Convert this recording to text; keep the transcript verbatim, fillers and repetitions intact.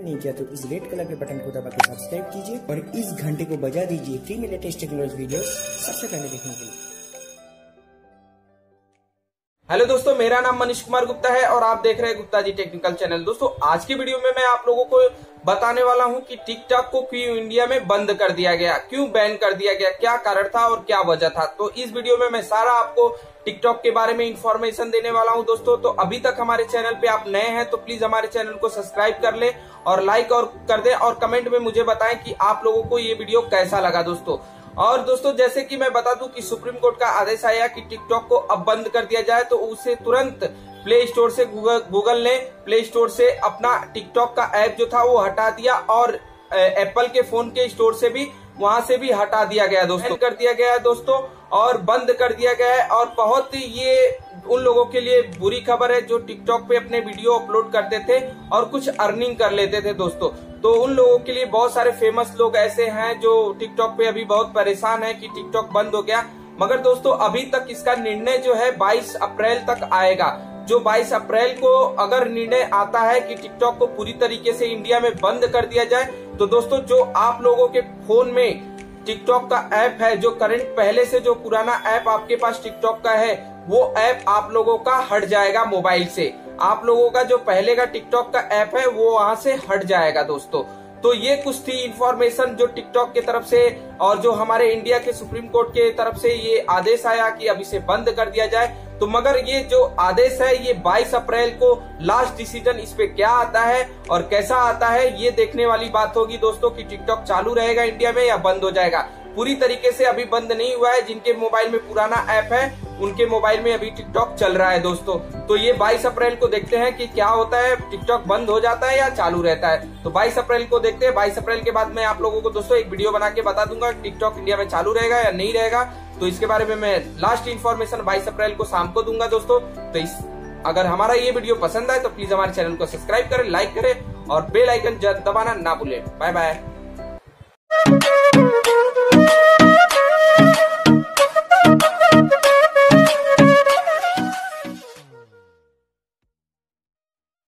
नहीं किया तो इस रेड कलर के बटन को दबा के सब्सक्राइब कीजिए और इस घंटे को बजा दीजिए फ्री में लेटेस्ट टेक्नोलॉजी वीडियो सबसे पहले देखने के लिए। हेलो दोस्तों, मेरा नाम मनीष कुमार गुप्ता है और आप देख रहे हैं गुप्ता जी टेक्निकल चैनल। दोस्तों, आज की वीडियो में मैं आप लोगों को बताने वाला हूं कि टिकटॉक को क्यों इंडिया में बंद कर दिया गया, क्यों बैन कर दिया गया, क्या कारण था और क्या वजह था। तो इस वीडियो में मैं सारा आपको टिकटॉक के बारे में इंफॉर्मेशन देने वाला हूं दोस्तों। तो अभी तक हमारे चैनल पे आप नए हैं तो प्लीज हमारे चैनल को सब्सक्राइब कर ले और लाइक और कर दे और कमेंट में मुझे बताएं कि आप लोगों को ये वीडियो कैसा लगा दोस्तों। और दोस्तों, जैसे कि मैं बता दूं कि सुप्रीम कोर्ट का आदेश आया कि टिकटॉक को अब बंद कर दिया जाए, तो उसे तुरंत प्ले स्टोर से गूगल गूगल ने प्ले स्टोर से अपना टिकटॉक का ऐप जो था वो हटा दिया और एप्पल के फोन के स्टोर से भी वहां से भी हटा दिया गया दोस्तों, कर दिया गया है दोस्तों और बंद कर दिया गया है। और बहुत ये उन लोगों के लिए बुरी खबर है जो टिकटॉक पे अपने वीडियो अपलोड करते थे और कुछ अर्निंग कर लेते थे दोस्तों। तो उन लोगों के लिए बहुत सारे फेमस लोग ऐसे हैं जो टिकटॉक पे अभी बहुत परेशान है कि टिकटॉक बंद हो गया। मगर दोस्तों, अभी तक इसका निर्णय जो है बाईस अप्रैल तक आएगा। जो बाईस अप्रैल को अगर निर्णय आता है कि टिकटॉक को पूरी तरीके से इंडिया में बंद कर दिया जाए, तो दोस्तों जो आप लोगों के फोन में टिकटॉक का ऐप है, जो करंट पहले से जो पुराना ऐप आपके पास टिकटॉक का है, वो ऐप आप लोगों का हट जाएगा मोबाइल से। आप लोगों का जो पहले का टिकटॉक का ऐप है वो वहां से हट जाएगा दोस्तों। तो ये कुछ थी इंफॉर्मेशन जो टिकटॉक की तरफ से और जो हमारे इंडिया के सुप्रीम कोर्ट के तरफ से ये आदेश आया कि अब इसे बंद कर दिया जाए। तो मगर ये जो आदेश है ये बाईस अप्रैल को लास्ट डिसीजन इस पे क्या आता है और कैसा आता है ये देखने वाली बात होगी दोस्तों कि टिकटॉक चालू रहेगा इंडिया में या बंद हो जाएगा। पूरी तरीके से अभी बंद नहीं हुआ है। जिनके मोबाइल में पुराना ऐप है उनके मोबाइल में अभी टिकटॉक चल रहा है दोस्तों। तो ये बाईस अप्रैल को देखते हैं कि क्या होता है, टिकटॉक बंद हो जाता है या चालू रहता है। तो बाईस अप्रैल को देखते हैं। बाईस अप्रैल के बाद मैं आप लोगों को दोस्तों एक वीडियो बना के बता दूंगा टिकटॉक इंडिया में चालू रहेगा या नहीं रहेगा। तो इसके बारे में मैं लास्ट इन्फॉर्मेशन बाईस अप्रैल को शाम को दूंगा दोस्तों। तो इस अगर हमारा ये वीडियो पसंद आए तो प्लीज हमारे चैनल को सब्सक्राइब करें, लाइक करें और बेल आइकन दबाना ना भूलें। Bye bye.